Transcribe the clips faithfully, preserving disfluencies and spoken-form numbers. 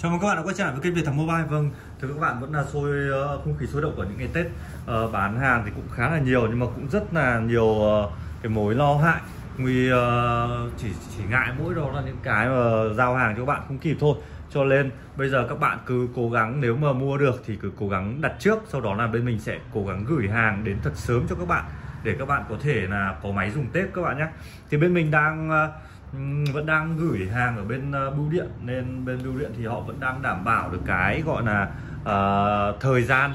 Chào mừng các bạn đã quay trở lại với kênh Việt Thắng Mobile. Vâng, thưa các bạn, vẫn là sôi uh, không khí sôi động của những ngày Tết. Uh, bán hàng thì cũng khá là nhiều nhưng mà cũng rất là nhiều uh, cái mối lo hại. Vì uh, chỉ chỉ ngại mỗi đó là những cái mà giao hàng cho các bạn không kịp thôi. Cho nên bây giờ các bạn cứ cố gắng, nếu mà mua được thì cứ cố gắng đặt trước, sau đó là bên mình sẽ cố gắng gửi hàng đến thật sớm cho các bạn để các bạn có thể là có máy dùng Tết các bạn nhé. Thì bên mình đang uh, vẫn đang gửi hàng ở bên uh, bưu điện, nên bên bưu điện thì họ vẫn đang đảm bảo được cái gọi là uh, thời gian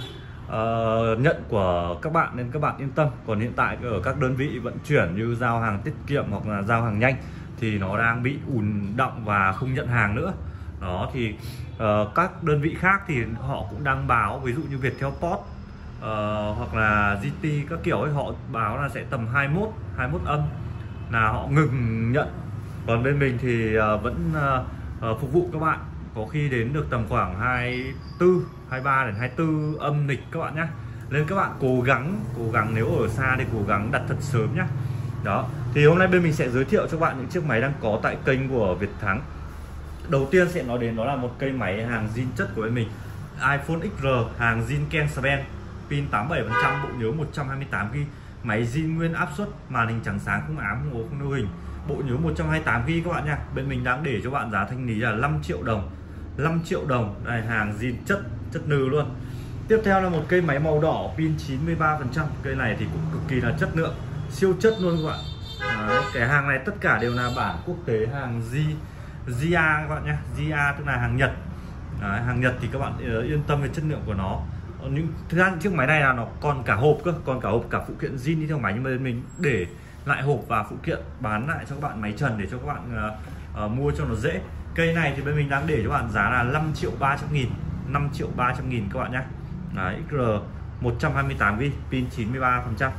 uh, nhận của các bạn, nên các bạn yên tâm. Còn hiện tại ở các đơn vị vận chuyển như giao hàng tiết kiệm hoặc là giao hàng nhanh thì nó đang bị ùn đọng và không nhận hàng nữa. Đó thì uh, các đơn vị khác thì họ cũng đang báo, ví dụ như Viettel Post uh, hoặc là giê tê các kiểu ấy, họ báo là sẽ tầm hai mươi mốt âm là họ ngừng nhận. Còn bên mình thì uh, vẫn uh, uh, phục vụ các bạn, có khi đến được tầm khoảng hai mươi tư, hai mươi ba đến hai mươi tư âm lịch các bạn nhé. Nên các bạn cố gắng, cố gắng nếu ở xa thì cố gắng đặt thật sớm nhé. Đó, thì hôm nay bên mình sẽ giới thiệu cho bạn những chiếc máy đang có tại kênh của Việt Thắng. Đầu tiên sẽ nói đến đó là một cây máy hàng zin chất của bên mình, iPhone ích rờ, hàng zin Ken Span, pin tám mươi bảy phần trăm, bộ nhớ một trăm hai mươi tám gi ga bai, máy zin nguyên áp suất, màn hình trắng sáng, không ám, không ố, không lưu hình, bộ nhớ một trăm hai mươi tám gi ga bai các bạn nha. Bên mình đang để cho bạn giá thanh lý là năm triệu đồng. năm triệu đồng. Đây, hàng zin chất chất nư luôn. Tiếp theo là một cây máy màu đỏ, pin chín mươi ba phần trăm. Cây này thì cũng cực kỳ là chất lượng, siêu chất luôn các bạn. Đấy, cái hàng này tất cả đều là bản quốc tế, hàng G giê a các bạn nhé. giê a tức là hàng Nhật. Đấy, hàng Nhật thì các bạn uh, yên tâm về chất lượng của nó. Những thứ hai, chiếc máy này là nó còn cả hộp cơ, còn cả hộp cả phụ kiện zin đi theo máy, nhưng mà mình để lại hộp và phụ kiện bán lại cho các bạn máy trần để cho các bạn uh, uh, mua cho nó dễ. Cây này thì bên mình đang để cho bạn giá là năm triệu ba trăm nghìn, năm triệu ba trăm nghìn các bạn nhé. Đấy, ích rờ một trăm hai mươi tám gi ga bai, pin chín mươi ba phần trăm.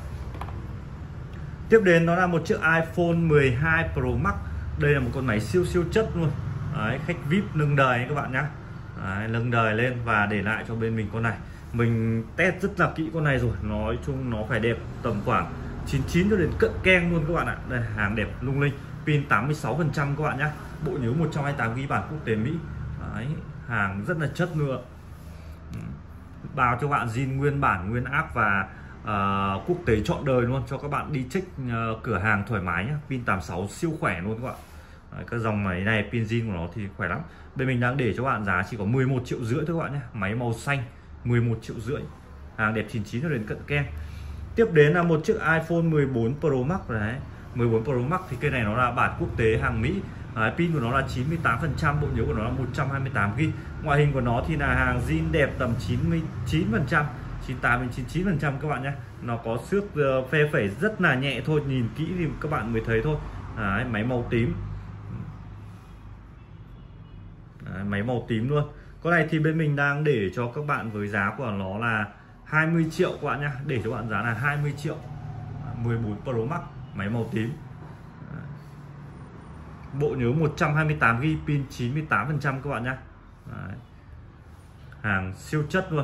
Tiếp đến đó là một chiếc iPhone mười hai Pro Max. Đây là một con máy siêu siêu chất luôn. Đấy, khách vi ai pi nâng đời các bạn nhé. Đấy, nâng đời lên và để lại cho bên mình con này. Mình test rất là kỹ con này rồi, nói chung nó phải đẹp tầm khoảng chín mươi chín cho đến cận keng luôn các bạn ạ. Đây, hàng đẹp lung linh, pin tám mươi sáu phần trăm các bạn nhé, bộ nhớ một trăm hai mươi tám gi ga bai, bản quốc tế Mỹ. Đấy, hàng rất là chất lượng, bao cho bạn zin nguyên bản, nguyên áp và uh, quốc tế trọn đời luôn, cho các bạn đi check uh, cửa hàng thoải mái nhé. Pin tám mươi sáu siêu khỏe luôn các bạn. Đấy, các dòng máy này pin zin của nó thì khỏe lắm. Bên mình đang để cho bạn giá chỉ có mười một triệu rưỡi thôi các bạn nhé. Máy màu xanh, mười một triệu rưỡi, hàng đẹp chín mươi chín cho đến cận keng. Tiếp đến là một chiếc iPhone mười bốn Pro Max. Đấy, mười bốn Pro Max thì cây này nó là bản quốc tế, hàng Mỹ. Đấy, pin của nó là chín mươi tám phần trăm, bộ nhớ của nó là một trăm hai mươi tám gi ga bai. Ngoại hình của nó thì là hàng zin đẹp tầm chín mươi chín phần trăm, chín mươi tám đến chín mươi chín phần trăm các bạn nhé. Nó có xước uh, phe phẩy rất là nhẹ thôi, nhìn kỹ thì các bạn mới thấy thôi. Đấy, máy màu tím. Đấy, máy màu tím luôn. Con này thì bên mình đang để cho các bạn với giá của nó là hai mươi triệu các bạn nhé. Để cho bạn giá là hai mươi triệu. mười bốn Pro Max, máy màu tím. Bộ nhớ một trăm hai mươi tám gi ga bai, pin chín mươi tám phần trăm các bạn nhé. Đấy, hàng siêu chất luôn.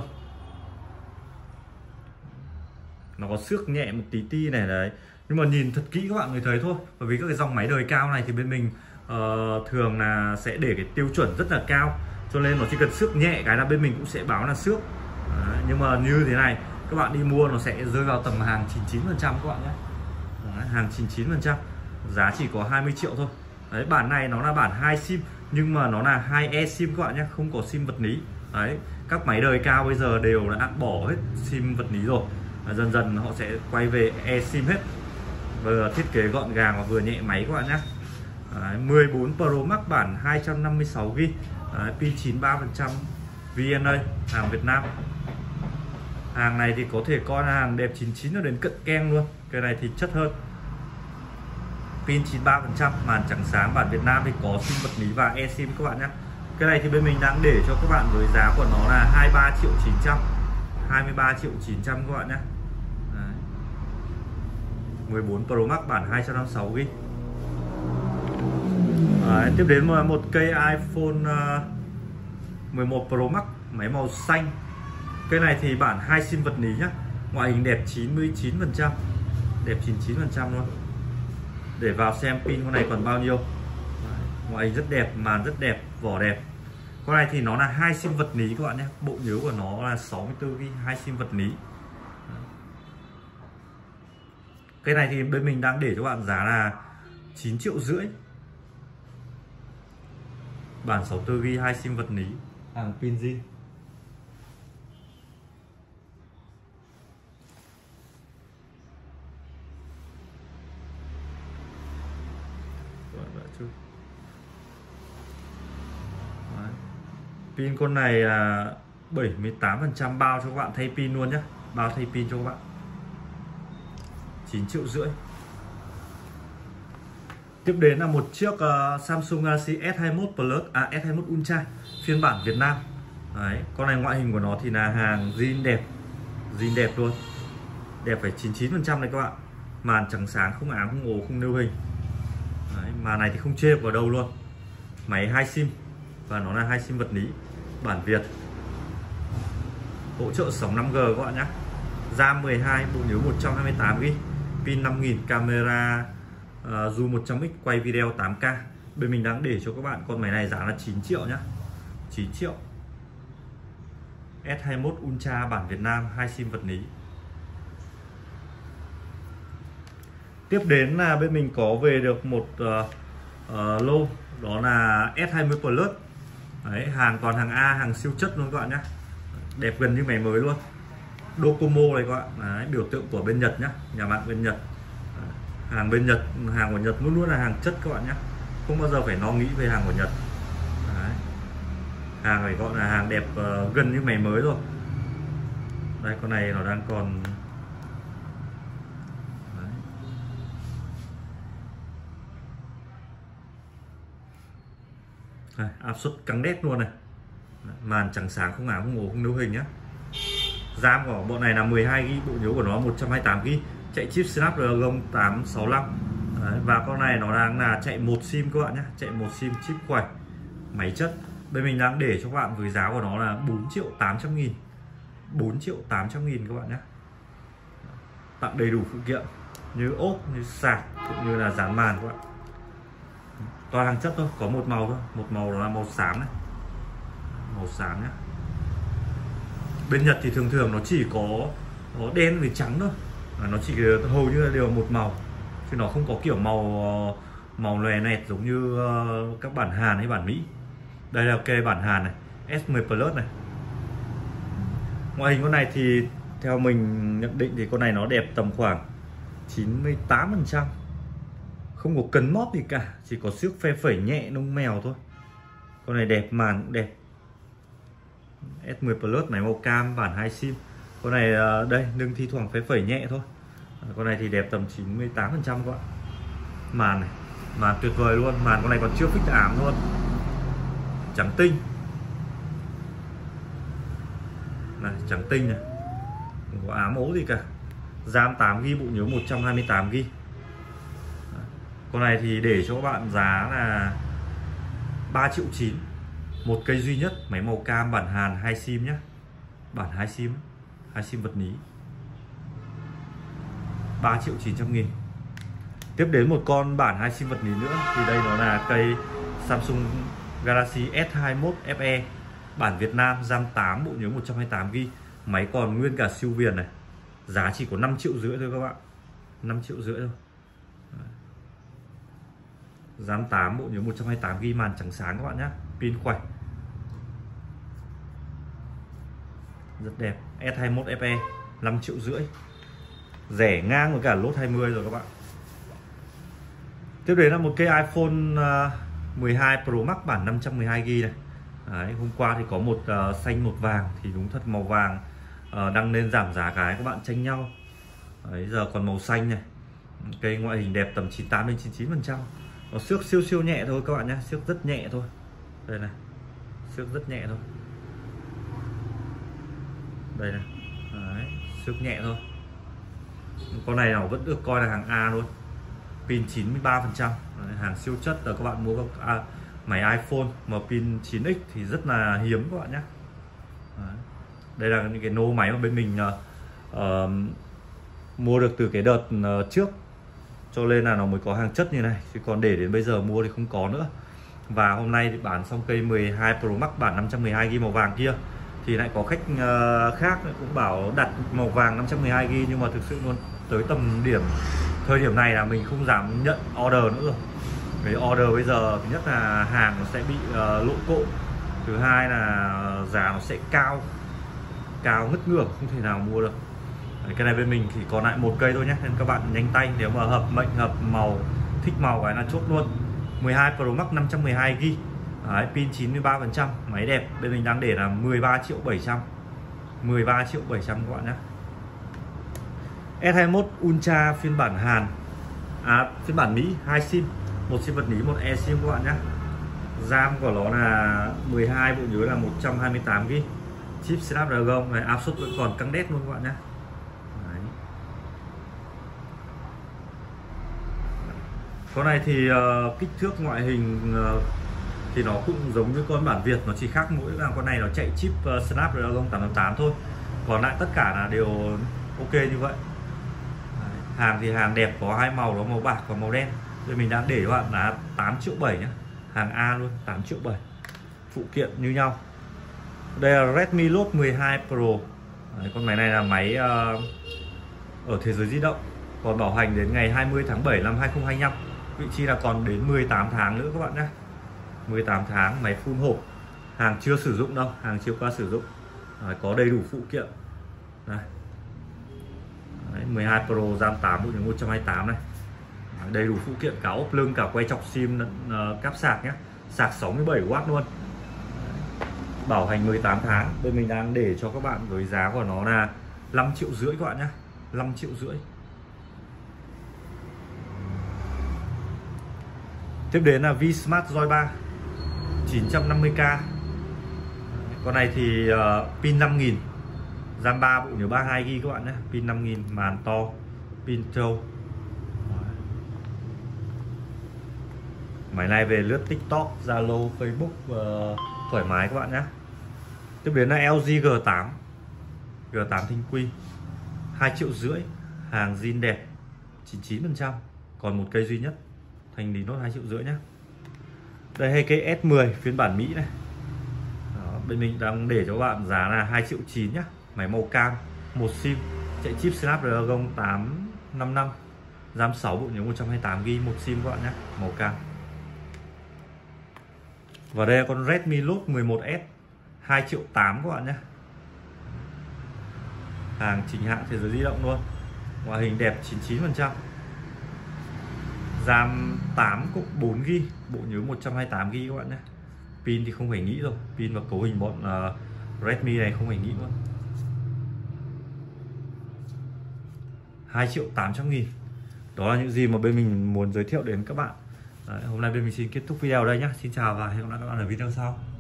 Nó có xước nhẹ một tí ti này đấy, nhưng mà nhìn thật kỹ các bạn mới thấy thôi. Bởi vì các cái dòng máy đời cao này thì bên mình uh, thường là sẽ để cái tiêu chuẩn rất là cao, cho nên nó chỉ cần xước nhẹ cái là bên mình cũng sẽ báo là xước. Đấy, nhưng mà như thế này các bạn đi mua nó sẽ rơi vào tầm hàng chín mươi chín phần trăm các bạn nhé. Đấy, hàng chín mươi chín phần trăm, giá chỉ có hai mươi triệu thôi. Đấy, bản này nó là bản hai sim nhưng mà nó là hai e sim các bạn nhé, không có sim vật lý. Đấy, các máy đời cao bây giờ đều đã bỏ hết sim vật lý rồi. Dần dần họ sẽ quay về e sim hết. Vừa thiết kế gọn gàng và vừa nhẹ máy các bạn nhé. Đấy, mười bốn Pro Max bản hai trăm năm mươi sáu gi ga bai, pin chín mươi ba phần trăm, vê en a, hàng Việt Nam. Hàng này thì có thể coi là hàng đẹp chín mươi chín cho đến cận keng luôn. Cái này thì chất hơn. Pin chín mươi ba phần trăm, màn trắng sáng, bản Việt Nam thì có sim vật lý và e sim các bạn nhé. Cái này thì bên mình đang để cho các bạn với giá của nó là hai mươi ba triệu chín trăm, hai mươi ba triệu chín trăm các bạn nhé. Đấy, mười bốn Pro Max bản hai trăm năm mươi sáu gi ga bai. Đấy, tiếp đến là một cây iPhone uh, mười một Pro Max, máy màu xanh. Cây này thì bản hai sim vật lý nhá. Ngoại hình đẹp chín mươi chín phần trăm, đẹp chín mươi chín phần trăm luôn. Để vào xem pin con này còn bao nhiêu. Đấy, ngoại hình rất đẹp, màn rất đẹp, vỏ đẹp. Con này thì nó là hai sim vật lý các bạn nhé. Bộ nhớ của nó là sáu mươi tư gi ga bai, hai sim vật lý. Cái này thì bên mình đang để cho bạn giá là chín triệu rưỡi. Bản sáu mươi tư gi ga bai, hai sim vật lý, hàng pin zin. Pin con này là bảy mươi tám phần trăm bao cho các bạn thay pin luôn nhé. Bao thay pin cho các bạn, chín triệu rưỡi. Tiếp đến là một chiếc uh, Samsung Galaxy S hai mươi mốt Plus, à S hai mươi mốt Ultra phiên bản Việt Nam. Đấy, con này ngoại hình của nó thì là hàng zin đẹp, zin đẹp luôn, đẹp phải chín mươi chín phần trăm này các bạn. Màn trắng sáng, không ám, không ố, không nêu hình. Đấy, màn này thì không chê vào đâu luôn. Máy hai sim và nó là hai sim vật lý, bản Việt, hỗ trợ sóng năm G các bạn nhé. RAM mười hai, bộ nhớ một trăm hai mươi tám gi ga bai, pin năm nghìn, camera uh, zoom một trăm x, quay video tám K. Bên mình đang để cho các bạn con máy này giá là chín triệu nhé, chín triệu. S hai mươi mốt Ultra bản Việt Nam, hai sim vật lý. Tiếp đến là bên mình có về được một uh, uh, lô, đó là S hai mươi Plus. Đấy, hàng toàn hàng A, hàng siêu chất luôn các bạn nhé. Đẹp gần như máy mới luôn. Docomo này các bạn. Đấy, biểu tượng của bên Nhật nhé, nhà mạng bên Nhật. Đấy, hàng bên Nhật, hàng của Nhật luôn luôn là hàng chất các bạn nhé, không bao giờ phải lo nghĩ về hàng của Nhật. Đấy, hàng phải gọi là hàng đẹp, uh, gần như máy mới rồi. Đây, con này nó đang còn Đây, áp suất căng đét luôn này. Màn trắng sáng, không ám, không ố, không nêu hình nhá. RAM của bộ này là mười hai gi ga bai, bộ nhớ của nó một trăm hai mươi tám gi ga bai, chạy chip Snapdragon tám sáu lăm. Đấy, và con này nó đang là chạy một sim các bạn nhé, chạy một sim chip quẩy, máy chất. Bên mình đang để cho các bạn với giá của nó là bốn triệu tám trăm nghìn, bốn triệu tám trăm nghìn các bạn nhé. Tặng đầy đủ phụ kiện như ốp, như sạc, cũng như là dán màn các bạn. Toàn hàng chất thôi, có một màu thôi, một màu là màu xám này, màu xám nhé. Bên Nhật thì thường thường nó chỉ có, có đen với trắng thôi, nó chỉ hầu như là đều một màu, chứ nó không có kiểu màu màu lòe nẹt giống như các bản Hàn hay bản Mỹ. Đây là cái bản Hàn này, S mười Plus này. Ngoại hình con này thì theo mình nhận định thì con này nó đẹp tầm khoảng chín mươi tám phần trăm, không có cấn móp gì cả, chỉ có xước phe phẩy nhẹ nông mèo thôi. Con này đẹp, màn cũng đẹp. S mười Plus, máy màu cam, bản hai sim. Con này đây nâng thi thoảng phe phẩy nhẹ thôi. Con này thì đẹp tầm chín mươi tám phần trăm các bạn. Màn này, màn tuyệt vời luôn, màn con này còn chưa fix ảm luôn, trắng tinh này, trắng tinh này, không có ám ố gì cả. RAM tám gi ga bai, bộ nhớ một trăm hai mươi tám gi ga bai. Con này thì để cho các bạn giá là ba triệu chín, một cây duy nhất, máy màu cam, bản Hàn, hai sim nhé, bản hai sim, hai sim vật lý, ba triệu chín trăm nghìn. Tiếp đến một con bản hai sim vật lý nữa, thì đây nó là cây Samsung Galaxy S hai mươi mốt Fe bản Việt Nam, RAM tám, bộ nhớ một trăm hai mươi tám gi ga bai, máy còn nguyên cả siêu viền này, giá chỉ có năm triệu rưỡi thôi các bạn, năm triệu rưỡi thôi. RAM tám, bộ nhớ một trăm hai mươi tám gi ga bai, màn trắng sáng các bạn nhé, pin khỏe, rất đẹp. S hai mươi mốt Fe năm triệu rưỡi, rẻ ngang với cả Note hai mươi rồi các bạn. Tiếp đến là một cây iPhone mười hai Pro Max bản năm trăm mười hai gi ga bai này. Đấy, hôm qua thì có một uh, xanh một vàng, thì đúng thật màu vàng uh, đăng lên giảm giá cái các bạn tranh nhau. Đấy, giờ còn màu xanh này. Cây ngoại hình đẹp tầm chín mươi tám đến chín mươi chín phần trăm. Nó xước siêu siêu nhẹ thôi các bạn nhé, xước rất nhẹ thôi. Đây này, xước rất nhẹ thôi. Đây này, đấy, xước nhẹ thôi. Con này nó vẫn được coi là hàng A luôn, pin chín mươi ba phần trăm, hàng siêu chất. Là các bạn mua các à, máy iPhone mà pin chín x thì rất là hiếm các bạn nhé. Đấy. Đây là những cái nô máy mà bên mình uh, uh, mua được từ cái đợt uh, trước, cho nên là nó mới có hàng chất như này, chứ còn để đến bây giờ mua thì không có nữa. Và hôm nay thì bán xong cây mười hai Pro Max bản năm trăm mười hai gi ga bai màu vàng kia thì lại có khách uh, khác cũng bảo đặt màu vàng năm trăm mười hai gi ga bai, nhưng mà thực sự luôn tới tầm điểm thời điểm này là mình không dám nhận order nữa rồi. Cái order bây giờ thứ nhất là hàng nó sẽ bị uh, lộ cộ, thứ hai là giá nó sẽ cao cao ngất ngưỡng, không thể nào mua được. Đấy, cái này bên mình thì còn lại một cây thôi nhé, nên các bạn nhanh tay, nếu mà hợp mệnh hợp màu thích màu cái là chốt luôn. Mười hai Pro Max năm trăm mười hai gi ga bai, pin chín mươi ba phần trăm, máy đẹp, bên mình đang để là mười ba triệu bảy trăm, mười ba triệu bảy trăm các bạn nhé. S hai mốt Ultra phiên bản Hàn, à phiên bản Mỹ, hai sim, một sim vật lý, một eSIM các bạn nhé. RAM của nó là mười hai, bộ nhớ là một trăm hai mươi tám gi ga bai, chip Snapdragon này, áp suất vẫn còn căng đét luôn các bạn nhé. Đấy. Con này thì uh, kích thước ngoại hình uh, thì nó cũng giống như con bản Việt, nó chỉ khác mỗi là con này nó chạy chip uh, Snapdragon tám tám tám thôi, còn lại tất cả là đều ok như vậy. Đấy. Hàng thì hàng đẹp, có hai màu, đó màu bạc và màu đen. Đây mình đang để các bạn là tám triệu bảy nhé, hàng A luôn, tám triệu bảy, phụ kiện như nhau. Đây là Redmi Note mười hai Pro. Đấy, con máy này là máy uh, ở thế giới di động, còn bảo hành đến ngày hai mươi tháng bảy năm hai nghìn không trăm hai mươi lăm, vị trí là còn đến mười tám tháng nữa các bạn nhé. Mười tám tháng, máy full hộp, hàng chưa sử dụng đâu, hàng chưa qua sử dụng. Đấy, có đầy đủ phụ kiện. Đây. Đấy, mười hai Pro RAM tám, bộ nhớ một trăm hai mươi tám này. Đấy, đầy đủ phụ kiện, cả ốp lưng, cả quay chọc sim, uh, cáp sạc nhé, sạc sáu mươi bảy oát luôn. Đấy. Bảo hành mười tám tháng, bên mình đang để cho các bạn với giá của nó là năm triệu rưỡi các bạn nhé, năm triệu rưỡi. Tiếp đến là Vsmart Joy ba chín trăm năm mươi k. Con này thì uh, pin năm nghìn, RAM ba, bộ nhớ ba mươi hai gi ga bai các bạn nhé, pin năm nghìn, màn to, pin trâu. Máy này về lướt TikTok, Zalo, Facebook uh, thoải mái các bạn nhé. Tiếp đến là lờ giê G tám, G tám Thanh Quy, hai triệu rưỡi, hàng zin đẹp, chín mươi chín phần trăm, còn một cây duy nhất, thành lý nốt hai triệu rưỡi nhé. Đây hay cây S mười phiên bản Mỹ này. Đó, bên mình đang để cho các bạn giá là hai triệu chín nhé, máy màu cam, một sim, chạy chip Snapdragon tám năm năm, RAM sáu, bộ nhớ một trăm hai mươi tám gi ga bai, một sim các bạn nhé, màu cam. Và đây là con Redmi Note mười một S, hai triệu tám các bạn nhé. Hàng chính hãng thế giới di động luôn, ngoại hình đẹp, chín mươi chín phần trăm, RAM tám cộng bốn gi ga bai, bộ nhớ một trăm hai mươi tám gi ga bai các bạn nhé. Pin thì không phải nghĩ rồi, pin và cấu hình bọn uh, Redmi này không phải nghĩ luôn. Hai triệu tám trăm nghìn. Đó là những gì mà bên mình muốn giới thiệu đến các bạn. Đấy, hôm nay bên mình xin kết thúc video ở đây nhé. Xin chào và hẹn gặp lại các bạn ở video sau.